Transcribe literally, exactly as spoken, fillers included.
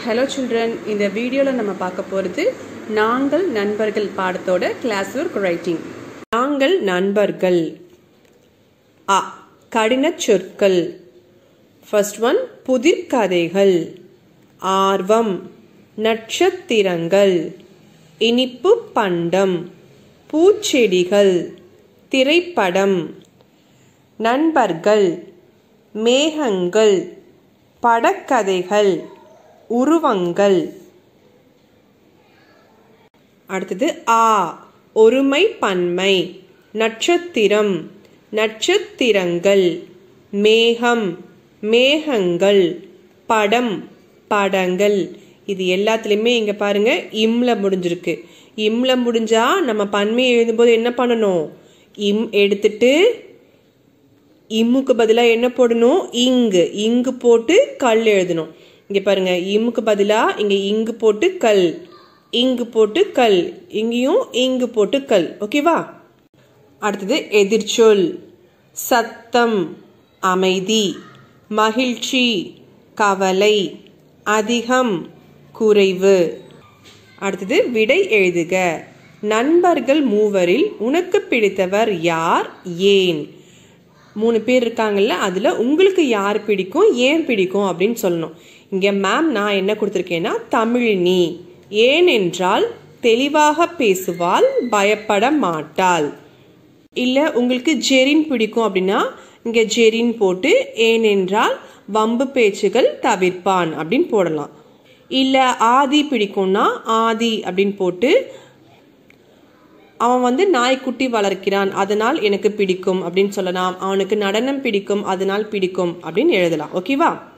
Hello children, இந்த வீடியோல நம்ம பார்க்க போறது நாங்கள் நண்பர்கள் பாடத்தோட கிளாஸ் ஒர்க் ரைட்டிங். நாங்கள் நண்பர்கள். அ கடின சொற்கள். ஃபர்ஸ்ட் ஒன் புதிர் கதைகள். ஆர்வம், நட்சத்திரங்கள், இனிப்பு பண்டம், பூச்செடிகள், திரைப்படம். நண்பர்கள், மேகங்கள், படக்கதைகள், உருவங்கள். அடுத்தது ஆ ஒருமை பன்மை. நட்சத்திரம், நட்சத்திரங்கள், மேகம், மேகங்கள், படம், படங்கள். இது எல்லாத்துலேயுமே இங்க பாருங்க இம்ல முடிஞ்சிருக்கு. இம்ல முடிஞ்சா நம்ம பன்மையை எழுதும்போது என்ன பண்ணணும்? இம் எடுத்துட்டு இம்முக்கு பதிலாக என்ன போடணும்? இங்கு இங்கு போட்டு கல் எழுதணும். இங்க பாருங்க இம்முக்கு பதிலா இங்க இங்கு போட்டு கல், இங்கு போட்டு கல், இங்கேயும் இங்கு போட்டு கல். ஓகேவா? அடுத்தது எதிர்ச்சொல். சத்தம், அமைதி, மகிழ்ச்சி, கவலை, அதிகம், குறைவு. அடுத்தது விடை எழுதுக. நண்பர்கள் மூவரில் உனக்கு பிடித்தவர் யார், ஏன்? மூணு பேர் இருக்காங்கல்ல, அதுல உங்களுக்கு யார் பிடிக்கும், ஏன் பிடிக்கும் அப்படின்னு சொல்லணும். இங்க மேம் நான் என்ன கொடுத்துருக்கேன்னா தமிழினி. ஏன் என்றால் தெளிவாக பேசுவாள், பயப்பட மாட்டாள். இல்ல உங்களுக்கு ஜெரின் பிடிக்கும் அப்படின்னா இங்க ஜெரின் போட்டு ஏன் என்றால் வம்பு பேச்சுகள் தவிர்ப்பான் அப்படின்னு போடலாம். இல்ல ஆதி பிடிக்கும்னா ஆதி அப்படின்னு போட்டு அவன் வந்து நாய்க்குட்டி வளர்க்கிறான் அதனால் எனக்கு பிடிக்கும் அப்படின்னு சொல்லலாம். அவனுக்கு நடனம் பிடிக்கும் அதனால் பிடிக்கும் அப்படின்னு எழுதலாம். ஓகேவா?